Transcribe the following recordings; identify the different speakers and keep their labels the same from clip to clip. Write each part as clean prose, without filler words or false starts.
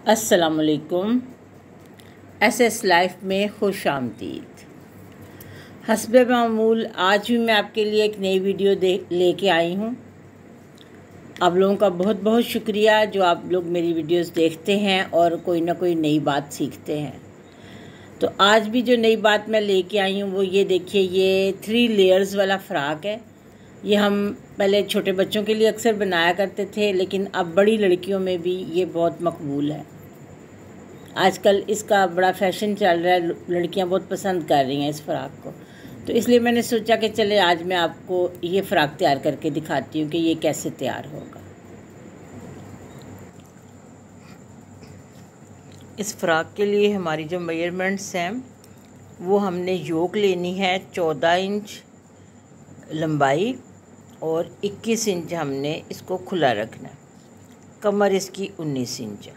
Speaker 1: अस्सलामुअलैकुम। SS life में खुश आमदीद। हस्बे मामूल आज भी मैं आपके लिए एक नई वीडियो लेके आई हूँ। आप लोगों का बहुत बहुत शुक्रिया जो आप लोग मेरी वीडियोस देखते हैं और कोई ना कोई नई बात सीखते हैं। तो आज भी जो नई बात मैं लेके आई हूँ वो ये देखिए, ये 3 लेयर्स वाला फ़्राक है। ये हम पहले छोटे बच्चों के लिए अक्सर बनाया करते थे, लेकिन अब बड़ी लड़कियों में भी ये बहुत मकबूल है। आजकल इसका बड़ा फैशन चल रहा है, लड़कियां बहुत पसंद कर रही हैं इस फ़्राक को। तो इसलिए मैंने सोचा कि चले आज मैं आपको ये फ़्राक तैयार करके दिखाती हूँ कि ये कैसे तैयार होगा। इस फ़्राक के लिए हमारी जो मेजरमेंट्स हैं वो हमने योक लेनी है 14 इंच लंबाई और 21 इंच हमने इसको खुला रखना है। कमर इसकी 19 इंच है,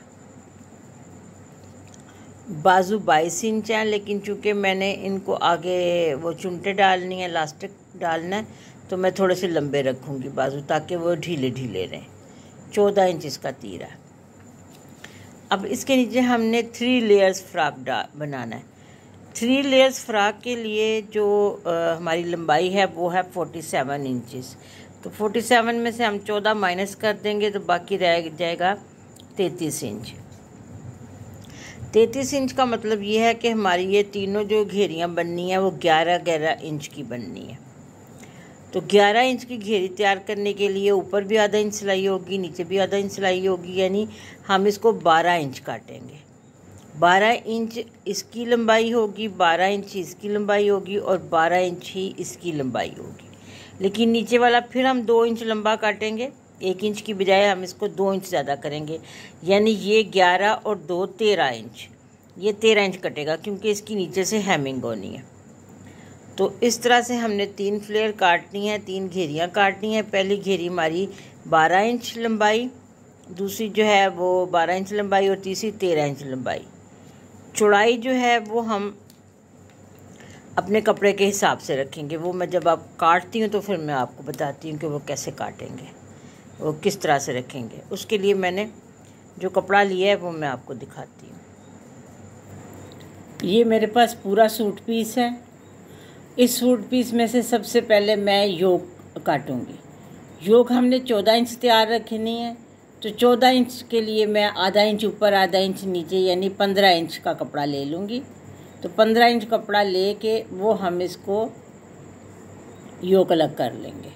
Speaker 1: बाजू 22 इंच है, लेकिन चूँकि मैंने इनको आगे वो चुनटे डालनी है, इलास्टिक डालना है, तो मैं थोड़े से लंबे रखूँगी बाजू ताकि वो ढीले ढीले रहें। 14 इंच इसका तीरा है। अब इसके नीचे हमने 3 लेयर्स फ़्राक बनाना है। 3 लेयर्स फ़्राक के लिए जो हमारी लंबाई है वो है 47 इंचज़। तो 47 में से हम 14 माइनस कर देंगे तो बाकी रह जाएगा 33 इंच। 33 इंच का मतलब ये है कि हमारी ये तीनों जो घेरियाँ बननी है वो 11-11 इंच की बननी है। तो 11 इंच की घेरी तैयार करने के लिए ऊपर भी आधा इंच सिलाई होगी, नीचे भी आधा इंच सिलाई होगी, यानी हम इसको 12 इंच काटेंगे। 12 इंच इसकी लंबाई होगी, 12 इंच इसकी लंबाई होगी और 12 इंच ही इसकी लंबाई होगी। लेकिन नीचे वाला फिर हम 2 इंच लंबा काटेंगे, 1 इंच की बजाय हम इसको 2 इंच ज़्यादा करेंगे, यानी ये 11 और 2 13 इंच, ये 13 इंच कटेगा क्योंकि इसकी नीचे से हेमिंग होनी है। तो इस तरह से हमने 3 फ्लेयर काटनी है, 3 घेरियाँ काटनी है। पहली घेरी हमारी 12 इंच लंबाई, दूसरी जो है वो 12 इंच लंबाई और तीसरी 13 इंच लंबाई। चौड़ाई जो है वो हम अपने कपड़े के हिसाब से रखेंगे। वो मैं जब आप काटती हूँ तो फिर मैं आपको बताती हूँ कि वो कैसे काटेंगे, वो किस तरह से रखेंगे। उसके लिए मैंने जो कपड़ा लिया है वो मैं आपको दिखाती हूँ। ये मेरे पास पूरा सूट पीस है। इस सूट पीस में से सबसे पहले मैं योक काटूँगी। योक हमने 14 इंच तैयार रखनी है, तो 14 इंच के लिए मैं आधा इंच ऊपर आधा इंच नीचे यानी 15 इंच का कपड़ा ले लूँगी। तो 15 इंच कपड़ा ले के वो हम इसको योक अलग कर लेंगे।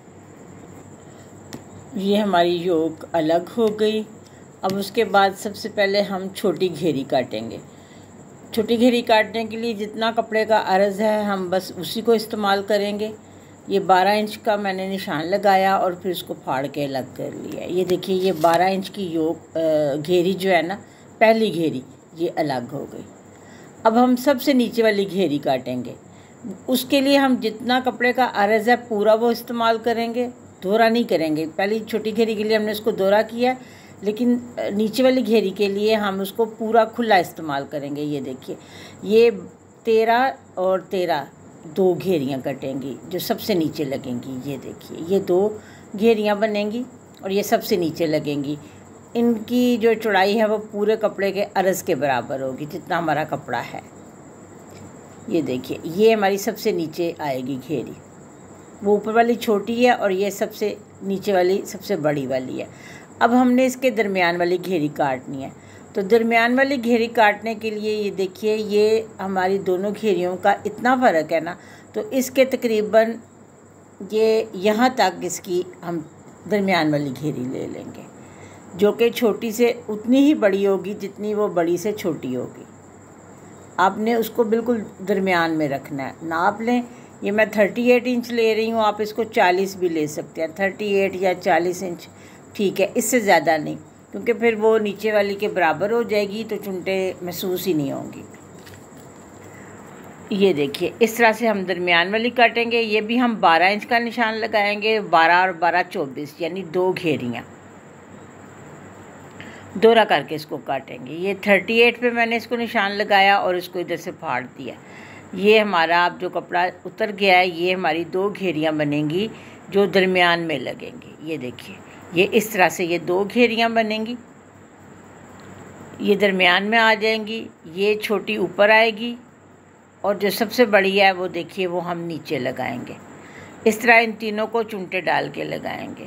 Speaker 1: ये हमारी योक अलग हो गई। अब उसके बाद सबसे पहले हम छोटी घेरी काटेंगे। छोटी घेरी काटने के लिए जितना कपड़े का अर्ज़ है हम बस उसी को इस्तेमाल करेंगे। ये 12 इंच का मैंने निशान लगाया और फिर इसको फाड़ के अलग कर लिया। ये देखिए, ये 12 इंच की घेरी जो है ना, पहली घेरी ये अलग हो गई। अब हम सबसे नीचे वाली घेरी काटेंगे। उसके लिए हम जितना कपड़े का अर्ज़ है पूरा वो इस्तेमाल करेंगे, दोहरा नहीं करेंगे। पहली छोटी घेरी के लिए हमने इसको दोहरा किया, लेकिन नीचे वाली घेरी के लिए हम उसको पूरा खुला इस्तेमाल करेंगे। ये देखिए, ये 13 और 13 2 घेरियाँ कटेंगी जो सबसे नीचे लगेंगी। ये देखिए, ये 2 घेरियाँ बनेंगी और ये सबसे नीचे लगेंगी। इनकी जो चौड़ाई है वो पूरे कपड़े के अर्ज़ के बराबर होगी जितना हमारा कपड़ा है। ये देखिए, ये हमारी सबसे नीचे आएगी घेरी, वो ऊपर वाली छोटी है और ये सबसे नीचे वाली सबसे बड़ी वाली है। अब हमने इसके दरमियान वाली घेरी काटनी है। तो दरमियान वाली घेरी काटने के लिए ये देखिए, ये हमारी दोनों घेरियों का इतना फ़र्क है ना, तो इसके तकरीबन ये यहाँ तक इसकी हम दरमियान वाली घेरी ले लेंगे, जो कि छोटी से उतनी ही बड़ी होगी जितनी वो बड़ी से छोटी होगी। आपने उसको बिल्कुल दरमियान में रखना है। नाप लें, ये मैं 38 इंच ले रही हूँ, आप इसको 40 भी ले सकते हैं। 38 या 40 इंच ठीक है, इससे ज़्यादा नहीं, क्योंकि फिर वो नीचे वाली के बराबर हो जाएगी तो चुनटे महसूस ही नहीं होंगी। ये देखिए, इस तरह से हम दरमियान वाली काटेंगे। ये भी हम 12 इंच का निशान लगाएंगे, 12 और 12 24 यानी 2 घेरियाँ दोहरा करके इसको काटेंगे। ये 38 पे मैंने इसको निशान लगाया और इसको इधर से फाड़ दिया। ये हमारा अब जो कपड़ा उतर गया है, ये हमारी 2 घेरियाँ बनेंगी जो दरमियान में लगेंगी। ये देखिए, ये इस तरह से ये 2 घेरियाँ बनेंगी। ये दरमियान में आ जाएंगी, ये छोटी ऊपर आएगी और जो सबसे बड़ी है वो देखिए वो हम नीचे लगाएंगे। इस तरह इन तीनों को चुनटे डाल के लगाएंगे।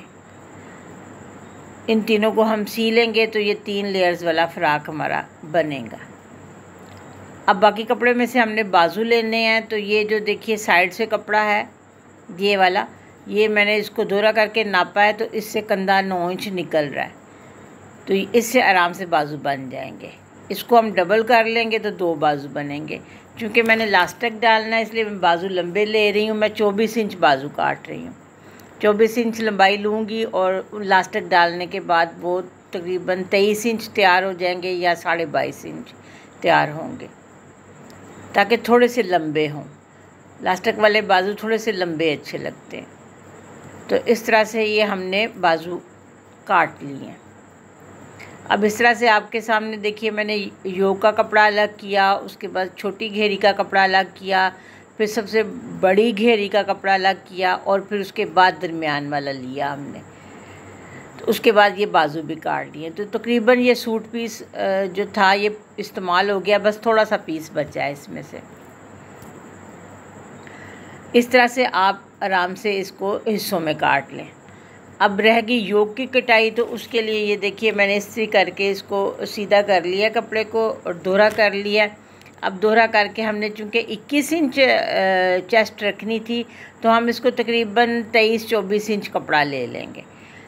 Speaker 1: इन तीनों को हम सी लेंगे तो ये 3 लेयर्स वाला फ़्राक हमारा बनेगा। अब बाकी कपड़े में से हमने बाजू लेने हैं, तो ये जो देखिए साइड से कपड़ा है ये वाला, ये मैंने इसको दोहरा करके नापा है, तो इससे कंधा 9 इंच निकल रहा है, तो इससे आराम से बाजू बन जाएंगे। इसको हम डबल कर लेंगे तो 2 बाजू बनेंगे। चूँकि मैंने लास्टिक डालना है इसलिए मैं बाजू लंबे ले रही हूँ। मैं 24 इंच बाजू काट रही हूँ। 24 इंच लंबाई लूँगी और लास्टिक डालने के बाद वो तकरीबन 23 इंच तैयार हो जाएंगे या 22.5 इंच तैयार होंगे, ताकि थोड़े से लंबे हों। लास्टिक वाले बाजू थोड़े से लंबे अच्छे लगते हैं। तो इस तरह से ये हमने बाजू काट लिए हैं। अब इस तरह से आपके सामने देखिए मैंने योक का कपड़ा अलग किया, उसके बाद छोटी घेरी का कपड़ा अलग किया, फिर सबसे बड़ी घेरी का कपड़ा अलग किया और फिर उसके बाद दरमियान वाला लिया हमने। तो उसके बाद ये बाजू भी काट लिए। तो तकरीबन ये सूट पीस जो था ये इस्तेमाल हो गया, बस थोड़ा सा पीस बचा है इसमें से। इस तरह से आप आराम से इसको हिस्सों में काट लें। अब रह गई योक की कटाई, तो उसके लिए ये देखिए मैंने इस्त्री करके इसको सीधा कर लिया कपड़े को और दोहरा कर लिया। अब दोहरा करके हमने चूँकि 21 इंच चेस्ट रखनी थी, तो हम इसको तकरीबन 23-24 इंच कपड़ा ले लेंगे।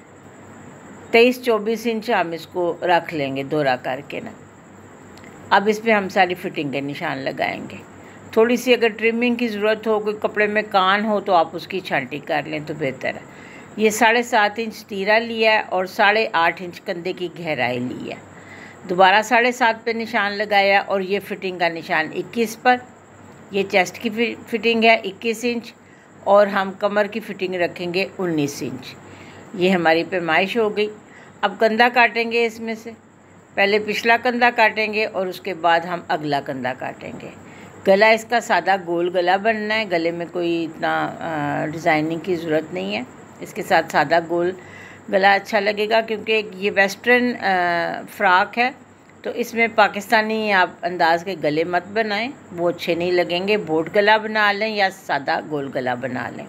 Speaker 1: 23-24 इंच हम इसको रख लेंगे दोहरा करके ना। अब इस पर हम सारी फिटिंग के निशान लगाएंगे। थोड़ी सी अगर ट्रिमिंग की ज़रूरत हो, कोई कपड़े में कान हो, तो आप उसकी छांटी कर लें तो बेहतर है। ये 7.5 इंच तीरा लिया है और 8.5 इंच कंधे की गहराई ली है। दोबारा 7.5 पे निशान लगाया और ये फिटिंग का निशान 21 पर। ये चेस्ट की फिटिंग है 21 इंच और हम कमर की फिटिंग रखेंगे 19 इंच। ये हमारी पैमाइश हो गई। अब कंधा काटेंगे इसमें से। पहले पिछला कंधा काटेंगे और उसके बाद हम अगला कंधा काटेंगे। गला इसका सादा गोल गला बनना है, गले में कोई इतना डिज़ाइनिंग की ज़रूरत नहीं है। इसके साथ सादा गोल गला अच्छा लगेगा, क्योंकि ये वेस्टर्न फ़्राक है, तो इसमें पाकिस्तानी आप अंदाज़ के गले मत बनाएं, वो अच्छे नहीं लगेंगे। बोट गला बना लें या सादा गोल गला बना लें।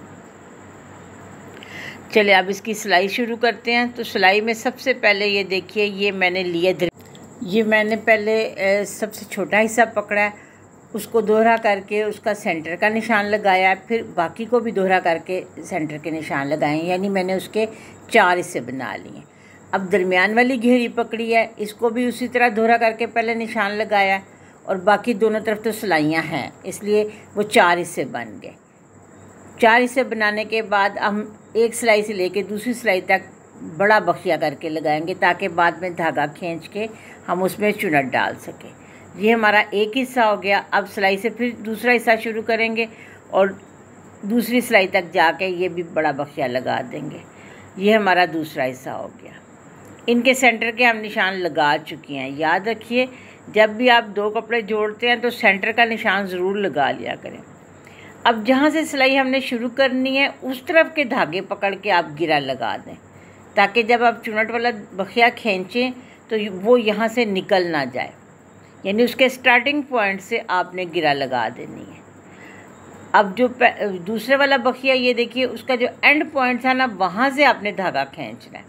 Speaker 1: चलिए अब इसकी सिलाई शुरू करते हैं। तो सिलाई में सबसे पहले ये देखिए ये मैंने लिया, ये मैंने पहले सबसे छोटा हिस्सा पकड़ा है, उसको दोहरा करके उसका सेंटर का निशान लगाया, फिर बाकी को भी दोहरा करके सेंटर के निशान लगाए, यानी मैंने उसके 4 हिस्से बना लिए। अब दरमियान वाली घेरी पकड़ी है, इसको भी उसी तरह दोहरा करके पहले निशान लगाया और बाकी दोनों तरफ तो सिलाइयाँ हैं, इसलिए वो 4 हिस्से बन गए। 4 हिस्से बनाने के बाद हम एक सिलाई से लेके दूसरी सिलाई तक बड़ा बखिया करके लगाएंगे, ताकि बाद में धागा खींच के हम उसमें चुनट डाल सकें। ये हमारा एक हिस्सा हो गया। अब सिलाई से फिर दूसरा हिस्सा शुरू करेंगे और दूसरी सिलाई तक जाके ये भी बड़ा बखिया लगा देंगे। ये हमारा दूसरा हिस्सा हो गया। इनके सेंटर के हम निशान लगा चुके हैं। याद रखिए जब भी आप 2 कपड़े जोड़ते हैं तो सेंटर का निशान ज़रूर लगा लिया करें। अब जहाँ से सिलाई हमने शुरू करनी है उस तरफ के धागे पकड़ के आप गिरा लगा दें, ताकि जब आप चुनट वाला बखिया खींचें तो वो यहाँ से निकल ना जाए, यानी उसके स्टार्टिंग पॉइंट से आपने गिरा लगा देनी है। अब जो दूसरे वाला बखिया ये देखिए उसका जो एंड पॉइंट था ना, वहाँ से आपने धागा खींचना है।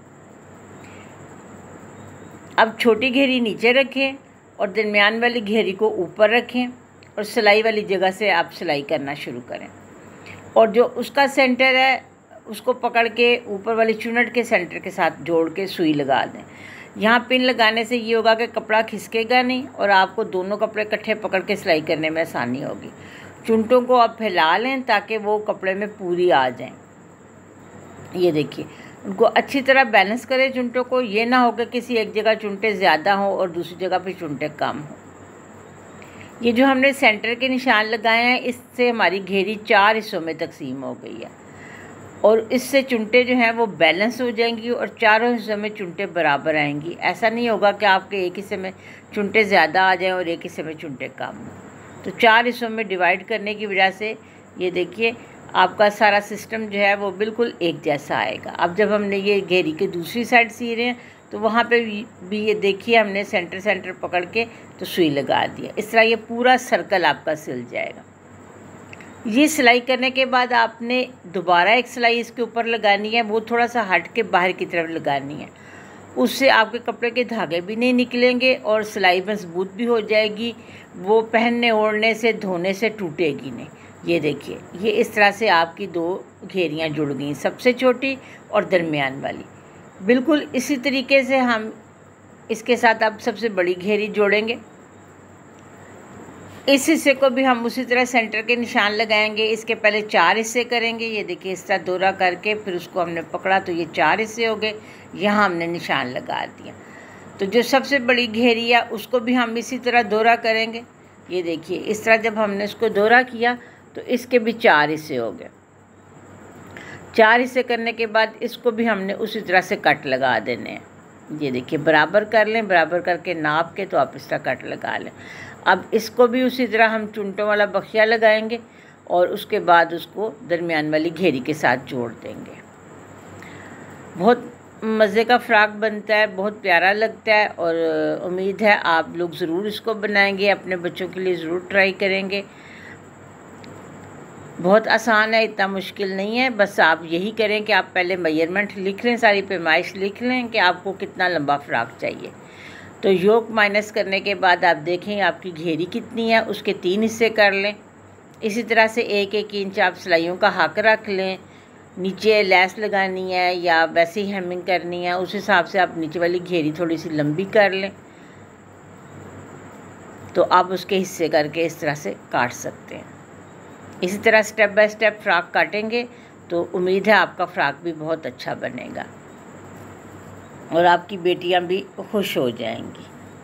Speaker 1: अब छोटी घेरी नीचे रखें और दरमियान वाली घेरी को ऊपर रखें और सिलाई वाली जगह से आप सिलाई करना शुरू करें, और जो उसका सेंटर है उसको पकड़ के ऊपर वाली चुनट के सेंटर के साथ जोड़ के सुई लगा दें। यहाँ पिन लगाने से ये होगा कि कपड़ा खिसकेगा नहीं और आपको दोनों कपड़े इकट्ठे पकड़ के सिलाई करने में आसानी होगी। चुनटों को आप फैला लें ताकि वो कपड़े में पूरी आ जाएं। ये देखिए उनको अच्छी तरह बैलेंस करें चुनटों को। ये ना हो कि किसी एक जगह चुनटे ज़्यादा हों और दूसरी जगह पे चुनटे कम हों। ये जो हमने सेंटर के निशान लगाए हैं इससे हमारी घेरी 4 हिस्सों में तकसीम हो गई है और इससे चुनटे जो हैं वो बैलेंस हो जाएंगी और चारों हिस्सों में चुनटे बराबर आएंगी। ऐसा नहीं होगा कि आपके एक हिस्से में चुनटे ज़्यादा आ जाएं और एक हिस्से में चुनटे कम हों। तो 4 हिस्सों में डिवाइड करने की वजह से ये देखिए आपका सारा सिस्टम जो है वो बिल्कुल एक जैसा आएगा। अब जब हमने ये घेरी की दूसरी साइड सी रहे हैं तो वहाँ पे भी ये देखिए हमने सेंटर पकड़ के तो सुई लगा दिया। इस तरह ये पूरा सर्कल आपका सिल जाएगा। ये सिलाई करने के बाद आपने दोबारा एक सिलाई इसके ऊपर लगानी है, वो थोड़ा सा हट के बाहर की तरफ लगानी है। उससे आपके कपड़े के धागे भी नहीं निकलेंगे और सिलाई मजबूत भी हो जाएगी, वो पहनने ओढ़ने से धोने से टूटेगी नहीं। ये देखिए, ये इस तरह से आपकी 2 घेरियाँ जुड़ गई, सबसे छोटी और दरमियान वाली। बिल्कुल इसी तरीके से हम इसके साथ अब सबसे बड़ी घेरी जोड़ेंगे। इस हिस्से को भी हम उसी तरह सेंटर के निशान लगाएंगे। इसके पहले 4 हिस्से करेंगे। ये देखिए, इस तरह दोहरा करके फिर उसको हमने पकड़ा तो ये 4 हिस्से हो गए। यहाँ हमने निशान लगा दिया। तो जो सबसे बड़ी घेरी है उसको भी हम इसी तरह दोहरा करेंगे। ये देखिए, इस तरह जब हमने इसको दोहरा किया तो इसके भी 4 हिस्से हो गए। 4 हिस्से करने के बाद इसको भी हमने उसी तरह से कट लगा देने हैं। ये देखिए, बराबर कर लें, बराबर करके नाप के तो आप इस तरह कट लगा लें। अब इसको भी उसी तरह हम चुंटों वाला बखिया लगाएंगे और उसके बाद उसको दरमियान वाली घेरी के साथ जोड़ देंगे। बहुत मज़े का फ़्रॉक बनता है, बहुत प्यारा लगता है और उम्मीद है आप लोग ज़रूर इसको बनाएंगे, अपने बच्चों के लिए ज़रूर ट्राई करेंगे। बहुत आसान है, इतना मुश्किल नहीं है। बस आप यही करें कि आप पहले मेजरमेंट लिख लें, सारी पैमाइश लिख लें कि आपको कितना लंबा फ़्रॉक चाहिए। तो योक माइनस करने के बाद आप देखें आपकी घेरी कितनी है, उसके 3 हिस्से कर लें। इसी तरह से 1-1 इंच आप सिलाइयों का हक रख लें। नीचे लैस लगानी है या वैसे ही हेमिंग करनी है, उस हिसाब से आप नीचे वाली घेरी थोड़ी सी लंबी कर लें। तो आप उसके हिस्से करके इस तरह से काट सकते हैं। इसी तरह स्टेप बाय स्टेप फ़्रॉक काटेंगे तो उम्मीद है आपका फ़्रॉक भी बहुत अच्छा बनेगा और आपकी बेटियां भी खुश हो जाएंगी।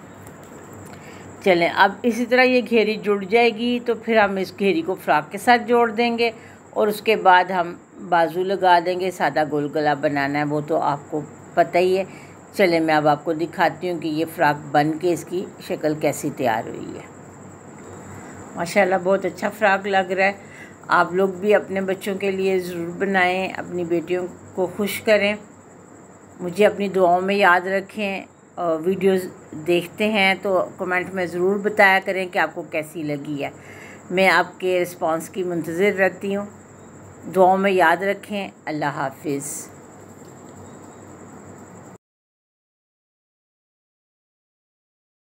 Speaker 1: चलें, अब इसी तरह ये घेरी जुड़ जाएगी तो फिर हम इस घेरी को फ़्रॉक के साथ जोड़ देंगे और उसके बाद हम बाजू लगा देंगे। सादा गोल गला बनाना है, वो तो आपको पता ही है। चलें, मैं अब आपको दिखाती हूँ कि ये फ़्रॉक बन के इसकी शक्ल कैसी तैयार हुई है। माशाल्लाह बहुत अच्छा फ़्रॉक लग रहा है। आप लोग भी अपने बच्चों के लिए ज़रूर बनाएं, अपनी बेटियों को खुश करें। मुझे अपनी दुआओं में याद रखें। वीडियोस देखते हैं तो कमेंट में ज़रूर बताया करें कि आपको कैसी लगी है। मैं आपके रिस्पांस की मुंतज़िर रहती हूँ। दुआओं में याद रखें। अल्लाह हाफिज़।